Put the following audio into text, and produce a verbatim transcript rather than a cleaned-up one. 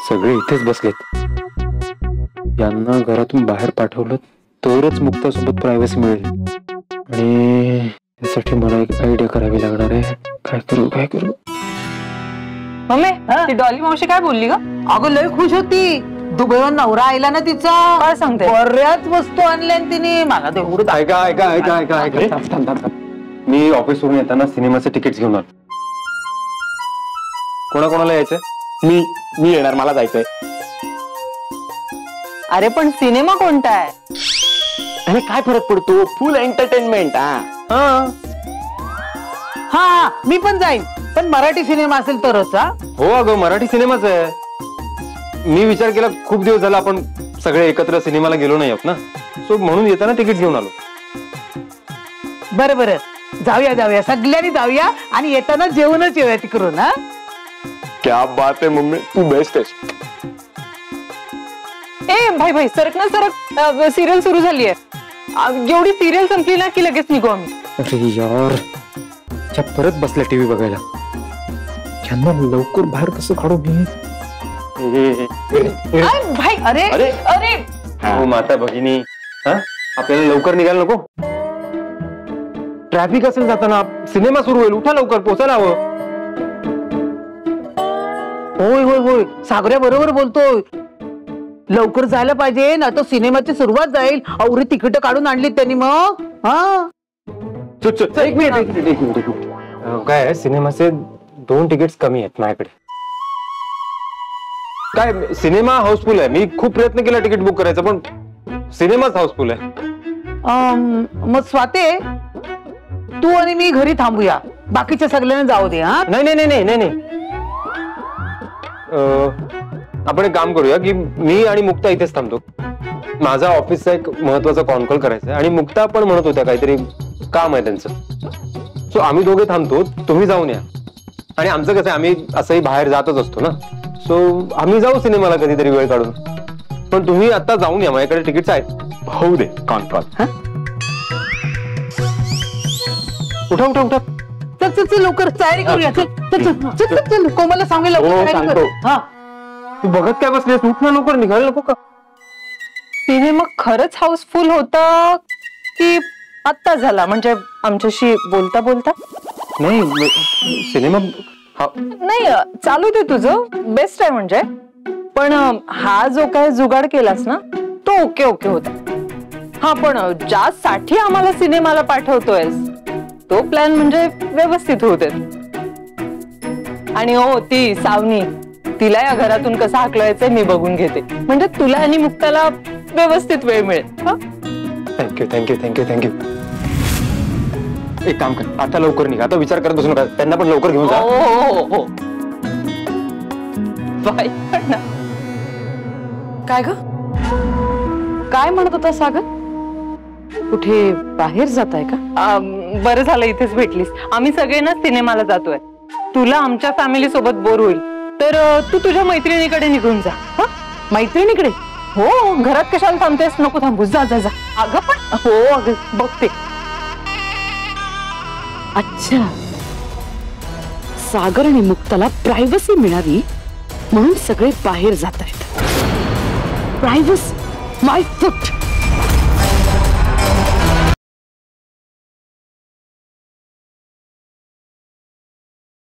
सगळे इथेच बसलेत. यांना घरातून बाहेर पाठवलं तरच मुक्तासोबत प्रायव्हसी मिळेल. आणि त्यासाठी मला एक आयडिया करावी लागणार आहे. काय करू काय करू. मम्मी ती डॉली मावशी काय बोलली ग? अगं लय खुश होती. दुबईहून नवरा आयला ना तिचा. काय सांगते? बऱ्याच वस्तू आणल्या तिने. मला तेवढं ऐका ऐका ऐका ऐका ऐका थांब थांब थांब. मी ऑफिसवरून येताना सिनेमाचे तिकीट्स घेऊन आलो. कोणा कोणाला यायचंय? मी मी येणार, मला जायचंय. अरे पण सिनेमा कोणता आहे? अरे काय फरक पडतो, फुल एंटरटेनमेंट. हा हा मी पण जाईन, पण मराठी सिनेमा असेल तरच. हा हो अगं मराठी सिनेमाच आहे. मी विचार केला खूप दिवस झाला आपण सगळे एकत्र सिनेमाला गेलो नाही आहोत ना, सो म्हणून येताना तिकीट घेऊन आलो. बरं बरं जाऊया जाऊया सगळ्यांनी जाऊया आणि येताना जेवणच येऊया तिकडून. हा क्या बात आहे मम्मी, तू बेस्ट आहेस. ए भाई भाई सरक ना सरक, सिरियल सुरू झाली आहे. एवढी सिरियल संपली ना की लगेच निघू आम्ही. अरे यार त्या परत बसल्या टीव्ही बघायला. यांना लवकर बाहेर कसं काढू मी? भाई अरे अरे अरे हो माता भगिनी, हा आपल्याला लवकर निघायला नको. ट्रॅफिक असेल जाताना, सिनेमा सुरू होईल. उठा लवकर, पोचायला हवं. होय होय होय सागऱ्या बरोबर बोलतोय. लवकर जायला पाहिजे ना, तो सिनेमाची सुरुवात जाईल. अवरी तिकीट काढून आणली त्यांनी मग. हा एक मिनिट एक मिनिट एक मिनिट काय सिनेमाचे दोन तिकीट्स कमी आहेत माझ्याकडे. काय सिनेमा हाऊसफुल आहे. मी खूप प्रयत्न केला तिकीट बुक करायचा, पण सिनेमाच हाऊसफुल आहे. मग स्वाते तू आणि मी घरी थांबूया, बाकीच्या सगळ्यांना जाऊ दे. हा नाही नाही नाही नाही नाही आपण एक काम करूया की मी आणि मुक्ता इथेच थांबतो. माझा ऑफिसचा एक महत्वाचा कॉन कॉल करायचा आहे आणि मुक्ता पण म्हणत होत्या काहीतरी काम आहे त्यांचं. सो आम्ही दोघे थांबतो, तुम्ही जाऊन या. आणि आमचं कसं आहे, आम्ही असंही बाहेर जातच असतो ना, सो आम्ही जाऊ सिनेमाला कधीतरी वेळ काढून. पण तुम्ही आता जाऊन या, माझ्याकडे तिकीट्स आहेत. होऊ दे कॉन कॉल. उठा उठा उठा. चल चल चल लवकर तयारी करूया. चल चल चल चल चल कोमलला सांगू लवकर. हा तू बघत काय बसलीस? उठ ना लवकर, निघायला नको का? सिनेमा खरंच हाऊसफुल होता की आत्ता झाला, म्हणजे आमच्याशी बोलता बोलता? नाही सिनेमा नाही चालू दे तुझं, बेस्ट आहे म्हणजे. पण हा जो काय जुगाड केलास ना तो ओके ओके होता. हा पण ज्यासाठी आम्हाला सिनेमाला पाठवतोयस तो प्लॅन म्हणजे व्यवस्थित होते. आणि हो ती सावनी, तिला या घरातून कसं हाकलायचंय मी बघून घेते, म्हणजे तुला आणि मुक्ताला व्यवस्थित वेळ मिळेल. Thank you thank you thank you thank you. एक काम कर, आता लवकर निघा. आता विचार करत बसू नका, त्यांना पण लवकर घेऊन जा. हो हो हो. बाय. काय ग, काय म्हणत होता सागर? कुठे बाहेर जाताय का? बरं झालं इथेच भेटलीस. आम्ही सगळे ना सिनेमाला जातोय. तुला आमच्या फॅमिली सोबत बोर होईल तर तू तुझ्या मैत्रिणीकडे निघून जा. मैत्रिणीकडे? हो, घरात कशाला थांबतेस? नको थांबू, जा जा जा. अगं पण हो अगं बघते. अच्छा, सागर आणि मुक्ताला प्रायव्हसी मिळावी म्हणून सगळे बाहेर जात आहेत. Privacy my foot.